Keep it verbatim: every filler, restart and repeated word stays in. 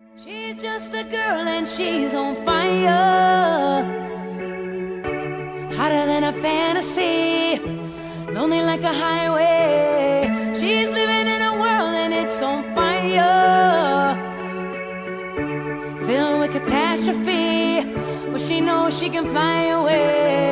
She's just a girl and she's on fire, hotter than a fantasy, lonely like a highway. She's living in a world and it's on fire, filled with catastrophe, but she knows she can fly away.